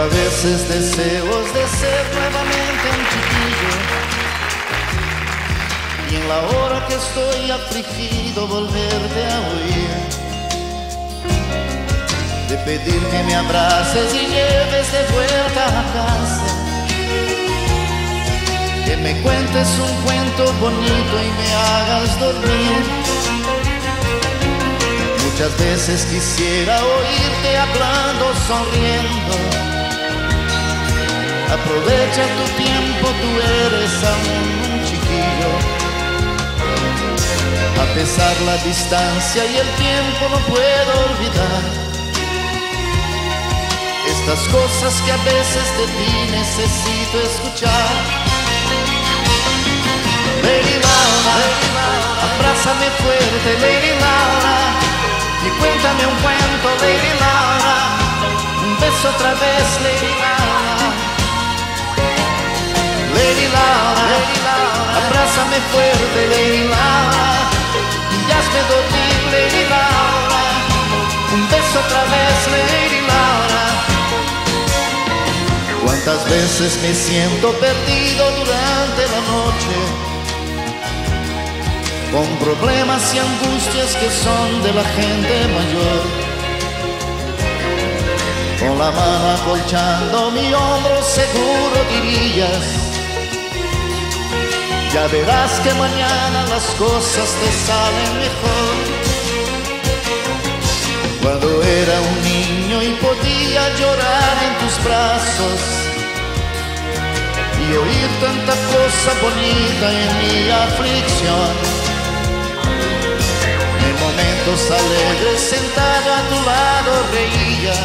A veces deseos de ser nuevamente un chiquillo, y en la hora que estoy afligido volverte a oír, de pedir que me abraces y lleves de vuelta a casa, que me cuentes un cuento bonito y me hagas dormir. Muchas veces quisiera oírte hablando, sonriendo. Aprovecha tu tiempo, tú eres aún un chiquillo. A pesar la distancia y el tiempo no puedo olvidar estas cosas que a veces de ti necesito escuchar. Lady Laura, abrázame fuerte, Lady Laura, y cuéntame un cuento, Lady Laura. Un beso otra vez, Lady Laura. Lady Laura, abrázame fuerte, Lady Laura, y hazme dormir, Lady Laura. Un beso otra vez, Lady Laura. Cuántas veces me siento perdido durante la noche, con problemas y angustias que son de la gente mayor, con la mano acolchando mi hombro seguro dirías: ya verás que mañana las cosas te salen mejor. Cuando era un niño y podía llorar en tus brazos y oír tanta cosa bonita en mi aflicción, en momentos alegres sentado a tu lado reía,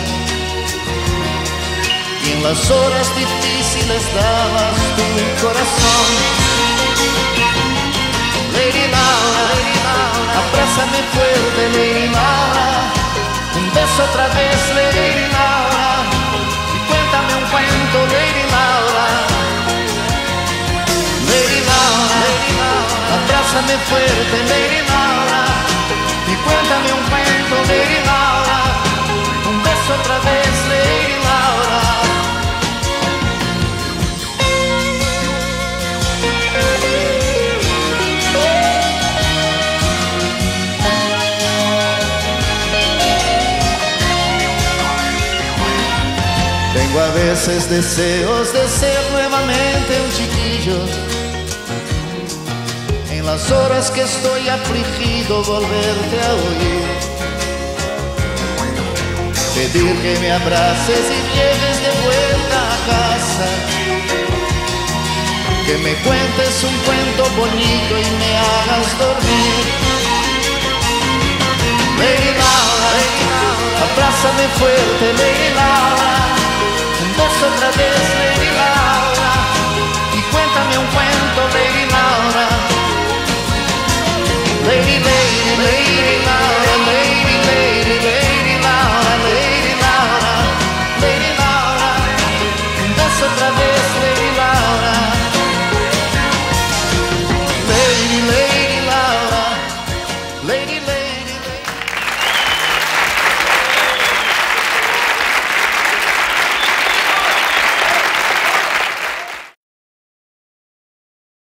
y en las horas difíciles dabas tu corazón. Lady Laura, abrázame fuerte, Lady Laura. Un beso otra vez, Lady Laura, y cuéntame un cuento, Lady Laura. Lady Laura, abrázame fuerte, Lady Laura, y cuéntame un cuento, Lady Laura. Un beso otra vez, Lady Laura. Tengo a veces deseos de ser nuevamente un chiquillo, en las horas que estoy afligido volverte a oír, pedir que me abraces y lleves de vuelta a casa, que me cuentes un cuento bonito y me hagas dormir. Lady Laura, abrázame fuerte, Lady Laura. Un beso otra vez, Lady